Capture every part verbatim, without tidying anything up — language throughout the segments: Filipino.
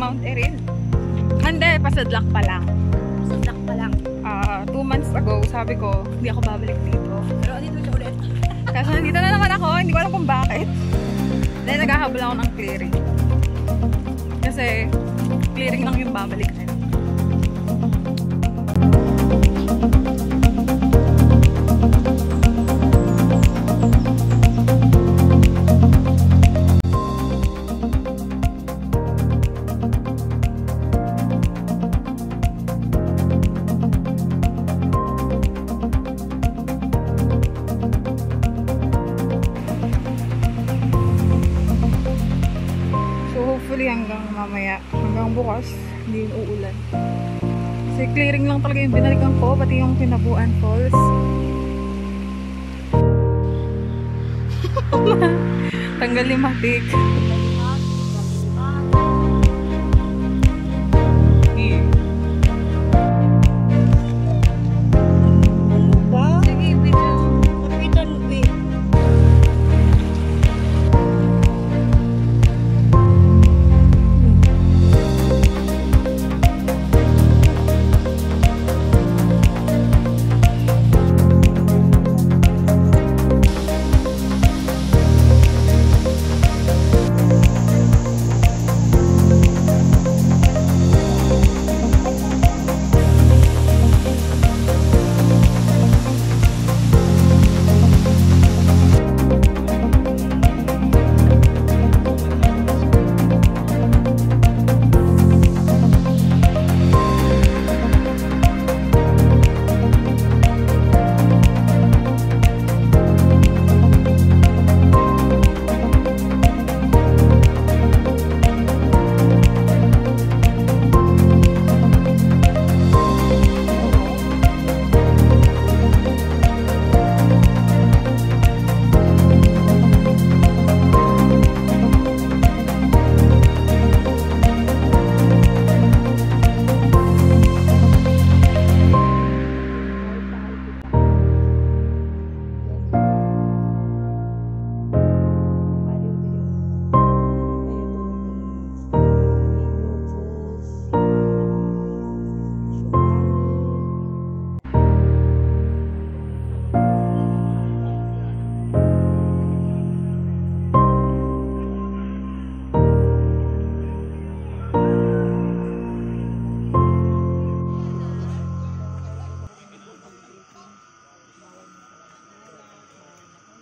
Mount Irid. Hindi, pasadlak pa lang. Pasadlak pa lang. Uh, two months ago, sabi ko, hindi ako babalik dito. Pero dito siya ulit. Kaso nandito na naman ako, hindi ko alam kung bakit. Dahil naghahabol ako ng clearing. Kasi, clearing lang yung babalik na yun. Hopefully hanggang mamaya, hanggang bukas, hindi yung uulan. Kasi clearing lang talaga yung binalikan ko, pati yung Pinabuan Falls. Tanggal yung matik.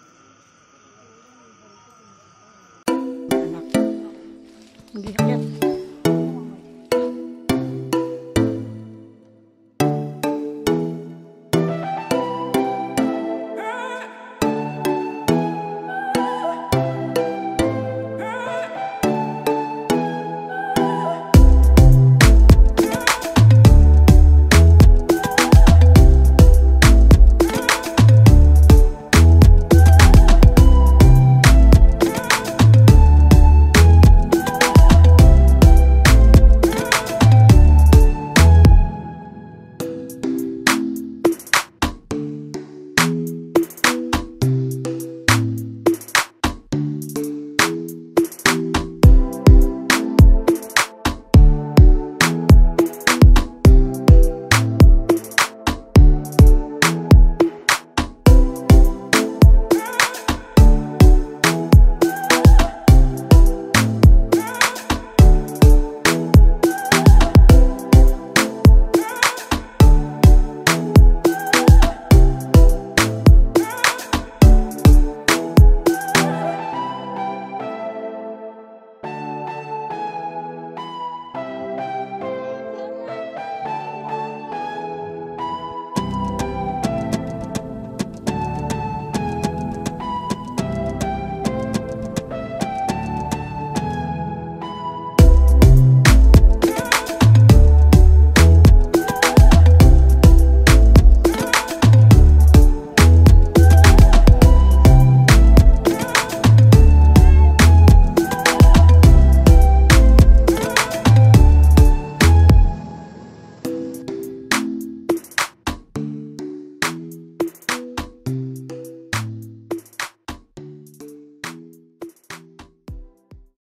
Hindi.